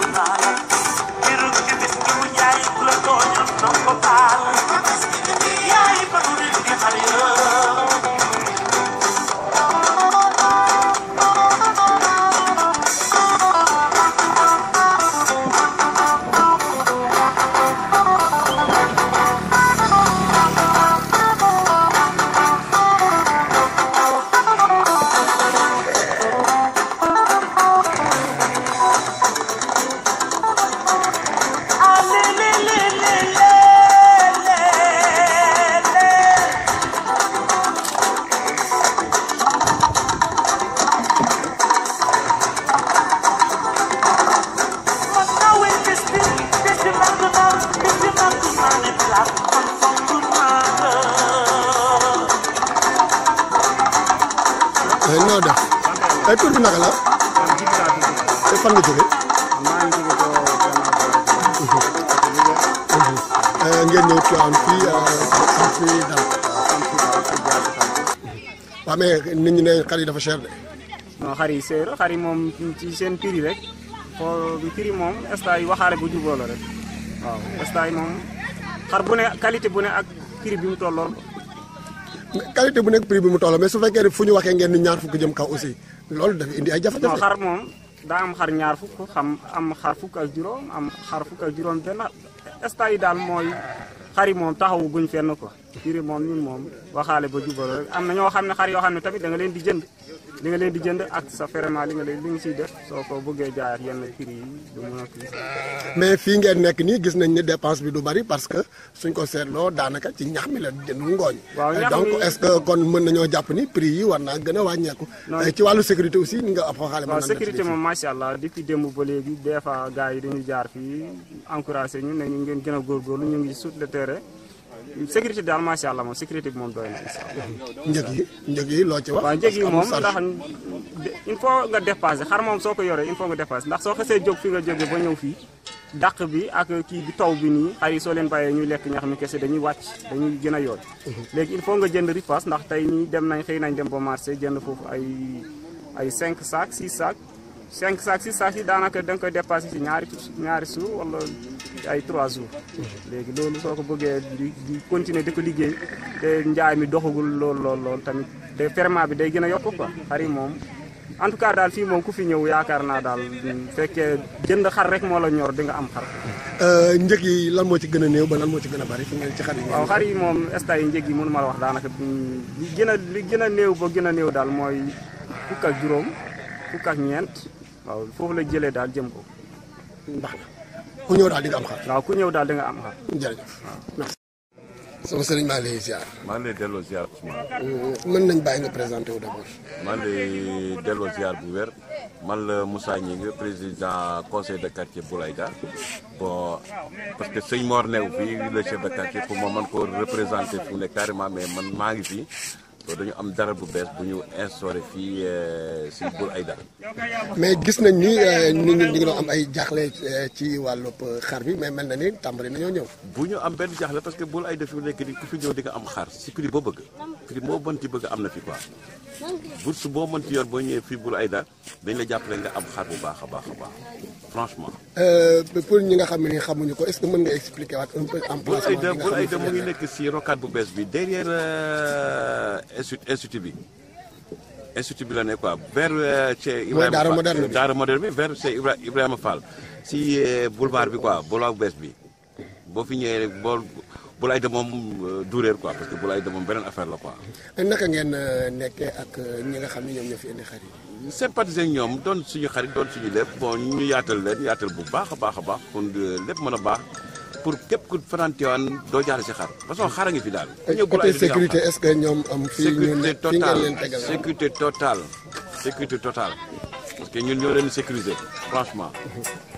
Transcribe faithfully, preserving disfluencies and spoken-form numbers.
noo def ay tur bi naka la te fan nga jógee ngeen ñëw Tivaouane fii am fii daal waaw mais nit ñi ne xar yi dafa cher de. non xar yi seer xar yi moom ci seen prix rek foo prix moom instant yi waxaale bu juboo la rek waaw instant yi moom xar bu ne qualité bu ne ak prix bi mu tolloon. qualité bu nekk prix bi mu tolloo mais su fekkee ne fu ñu waxee ngeen ni ñaar fukk jëm kaw aussi loolu dafa indi ay jafe-jafe. non xar moom daa am xar ñaar fukk xam am xar fukk ak juróom am xar fukk ak juróom benn instant yi daal mooy xar yi moom taxawu guñ fenn ko prix moom ñun moom waxaale ba jubal rek am na ñoo xam ne xar yoo xam ne tamit da nga leen di jënd li nga leen di jënd ak sa vraiment li nga leen li nga siy def soo ko bëggee jaayaat yenn prix yi du mën a kii. mais fii ngeen nekk nii gis nañ ne dépense bi du bari parce que suñ ko seetloo daanaka ci ñax mi la jëndul ngooñ. waaw ñax mi donc est-ce que kon mën nañoo jàpp ni prix yi war naa gën a wàññeeku. ci wàllu sécurité aussi nga ab xaale. waaw sécurité moom macha allah depuis démb ba léegi des fois gars yi dañuy jaar fii encouragé ñu ne ñu ngeen gën a góorgóorlu ñu ngi sur le terrain. sécurité daal macha allah moom sécurité bi moom doy na incha allah. njëg yi njëg yi loo ci wax. waaw njëg yi moom ndax il faut nga dépassé xar moom soo ko yoree il faut nga dépassé ndax soo xasee jóg fi nga jógee ba ñëw fii dàq bi ak kii bi taw bi nii xar yi soo leen bàyyee ñuy lekk ñax mi kese dañuy wàcc dañuy gën a yoot léegi il faut nga jënd ripaas ndax tey ñii dem nañ xëy nañ dem ba marché jënd foofu ay ay cinq sacs six sacs cinq sacs six sacs yi daanaka da nga koy dépassé ci ñaari ñaari jours wala ay trois jours léegi loolu soo ko bëggee di di continuer di ko liggéey te njaay mi doxagul lool lool lool tamit de ferment bi day gën a yokk quoi xar yi moom en tout cas daal fii moom ku fi ñëw yaakaar naa daal fekkee jënd xar rek moo la ñor di nga am xar. njëg yi lan moo ci gën a néew ba lan moo ci gën a bari fi ngeen ci xar yi. waaw xar yi moom instant yi njëg yi mënu ma la wax daanaka li gën a li gën a néew ba gën a néew daal mooy fukk ak juróom fukk ak ñeent waaw foofu la jëlee daal jëm ko. ndax ku ñëw daal di nga am xar. waaw ku ñëw daal di nga am xar. jërëjëf merci. sama sëriñ maa ngi lay ziar. maa ngi lay delloo ziar Ousmane. mën nañ bàyyi nga présenté wu d'abord. maa ngi lay delloo ziar bu wér man la Moussa Gningue président conseil de quartier Boulaïda bon parce que sëñ Mor neew fii le chef de quartier pour ma mën ko représenté fu ne carrément mais man maa ngi fii dañu am dara bu bees bu ñu instauré fii si Boulaïda. mais gis nañ ni nit ñi ñu ngi doon am ay jaaxle ci wàllub xar bi mais mel na ni tàmbali nañoo ñëw. bu ñu am benn jaaxle parce que Boulaïda fi mu nekk nii ku fi ñëw di nga am xar si prix boo bëgg prix boo mën ci bëgg am na fi quoi bourse boo mën ci yor boo ñëwee fii Boulaïda dañ la jàppale nga am xar bu baax a baax a baax franchement. pour ñi nga xam ne xamuñu ko est-ce que mën nga expliquer waat un peu emplacement bi nga xam ne Boulaïda mu ngi nekk si rocade bu bees bi derrière institut institut bi institut bi la ne quoi vers chez Ibrahima Daara moderne bi Daara moderne bi vers chez Ibrahima Fall si boulevard bi quoi boulevard bu bees bi boo fi ñëwee rek boo Boulaïda moom du réer quoi parce que Boulaïda moom beneen affaire la quoi. naka ngeen nekkee ak ñi nga xam ne ñoom ñoo fi indi xar yi. sympathiser ak ñoom doon suñu xarit doon suñu lépp bon ñu yaatal leen yaatal bu baax a baax a baax pour lépp mën a baax pour képp ku fanaan Tivaouane doo jaar si xar parce que xar a ngi fi daal. côté sécurité est-ce que ñoom am. fii ñu ne fii ngeen leen tegal sécurité totale sécurité totale parce que ñun ñoo leen sécuriser franchement.